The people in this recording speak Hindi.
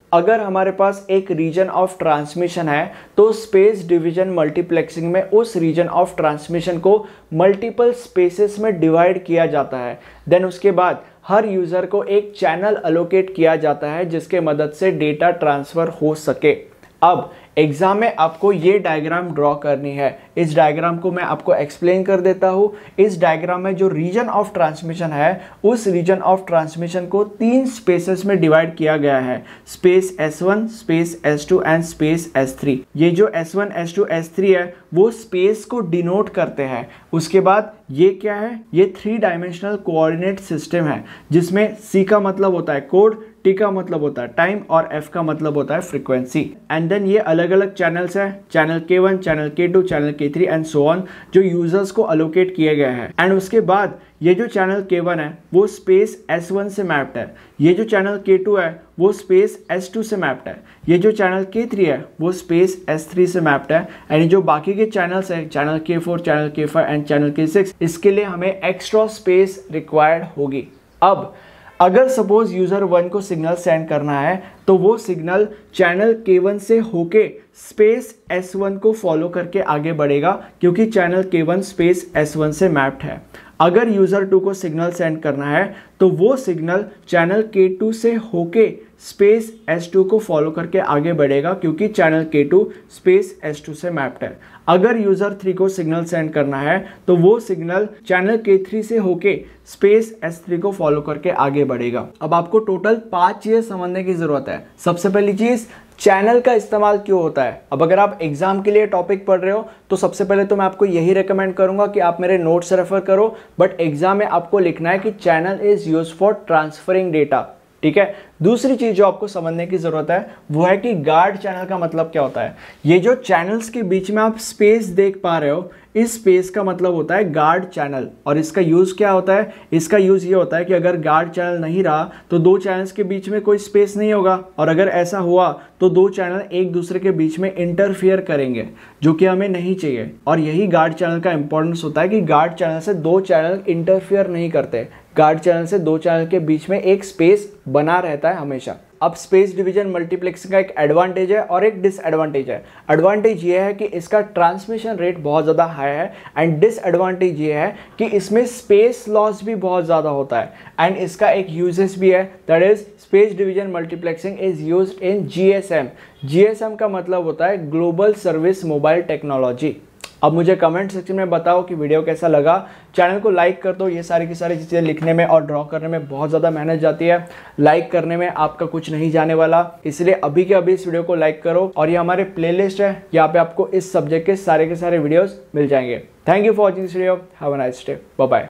अगर हमारे पास एक रीजन ऑफ ट्रांसमिशन है तो स्पेस डिवीजन मल्टीप्लेक्सिंग में उस रीजन ऑफ ट्रांसमिशन को मल्टीपल स्पेसेस में डिवाइड किया जाता है। देन उसके बाद हर यूजर को एक चैनल अलोकेट किया जाता है जिसके मदद से डेटा ट्रांसफर हो सके। अब एग्जाम में आपको ये डायग्राम ड्रॉ करनी है। इस डायग्राम को मैं आपको एक्सप्लेन कर देता हूँ। इस डायग्राम में जो रीजन ऑफ ट्रांसमिशन है उस रीजन ऑफ ट्रांसमिशन को 3 स्पेसेस में डिवाइड किया गया है, space S1, space S2 and space S3। ये जो S1, S2, S3 है वो स्पेस को डिनोट करते हैं। उसके बाद ये क्या है, ये 3 डायमेंशनल कोऑर्डिनेट सिस्टम है जिसमें C का मतलब होता है कोड, T का मतलब होता है टाइम और F का मतलब होता है फ्रीक्वेंसी। एंड देन ये अलग अलग चैनल्स है, channel K1, channel K2, channel K3 and so on, जो यूजर्स को अलोकेट किए गए हैं। एंड उसके बाद ये जो चैनल K1 है वो स्पेस S1 से मैप्ड है, ये जो चैनल K2 है वो स्पेस S2 से मैप्ड है, ये जो चैनल K3 है वो स्पेस S3 से मैप्ड है। एंड जो बाकी के चैनल्स है, channel K4, channel K5 and channel K6, इसके लिए हमें एक्स्ट्रा स्पेस रिक्वायर्ड होगी। अब अगर सपोज यूजर 1 को सिग्नल सेंड करना है तो वो सिग्नल चैनल K1 से होके स्पेस S1 को फॉलो करके आगे बढ़ेगा क्योंकि चैनल K1 स्पेस S1 से मैप्ड है। अगर यूजर 2 को सिग्नल सेंड करना है तो वो सिग्नल चैनल K2 से होके स्पेस S2 को फॉलो करके आगे बढ़ेगा क्योंकि चैनल K2 स्पेस S2 से मैप्ड है। अगर यूजर 3 को सिग्नल सेंड करना है तो वो सिग्नल चैनल K3 से होके स्पेस S3 को फॉलो करके आगे बढ़ेगा। अब आपको टोटल 5 चीजें समझने की जरूरत है। सबसे पहली चीज, चैनल का इस्तेमाल क्यों होता है। अब अगर आप एग्जाम के लिए टॉपिक पढ़ रहे हो तो सबसे पहले तो मैं आपको यही रेकमेंड करूंगा कि आप मेरे नोट्स रेफर करो, बट एग्जाम में आपको लिखना है कि channel is used for transferring data. ठीक है। दूसरी चीज जो आपको समझने की जरूरत है वो है कि गार्ड चैनल का मतलब क्या होता है। ये जो चैनल्स के बीच में आप स्पेस देख पा रहे हो, इस स्पेस का मतलब होता है गार्ड चैनल। और इसका यूज क्या होता है, इसका यूज ये होता है कि अगर गार्ड चैनल नहीं रहा तो 2 चैनल्स के बीच में कोई स्पेस नहीं होगा, और अगर ऐसा हुआ तो 2 चैनल एक दूसरे के बीच में इंटरफियर करेंगे, जो कि हमें नहीं चाहिए। और यही गार्ड चैनल का इंपॉर्टेंस होता है कि गार्ड चैनल से 2 चैनल इंटरफियर नहीं करते। गार्ड चैनल से 2 चैनल के बीच में एक स्पेस बना रहता है हमेशा। अब स्पेस डिवीजन मल्टीप्लेक्सिंग का एक एडवांटेज है और एक डिसएडवांटेज है। एडवांटेज ये है कि इसका ट्रांसमिशन रेट बहुत ज़्यादा हाई है, एंड डिसएडवांटेज ये है कि इसमें स्पेस लॉस भी बहुत ज़्यादा होता है। एंड इसका एक यूजेस भी है, that is space division multiplexing is used in GSM। GSM का मतलब होता है ग्लोबल सर्विस मोबाइल टेक्नोलॉजी। अब मुझे कमेंट सेक्शन में बताओ कि वीडियो कैसा लगा। चैनल को लाइक कर दो, ये सारी की सारी चीज़ें लिखने में और ड्रॉ करने में बहुत ज़्यादा मेहनत जाती है, लाइक करने में आपका कुछ नहीं जाने वाला, इसलिए अभी के अभी इस वीडियो को लाइक करो। और ये हमारे प्लेलिस्ट है, यहाँ पे आपको इस सब्जेक्ट के सारे वीडियोस मिल जाएंगे। Thank you for watching this video, have a nice day, bye bye.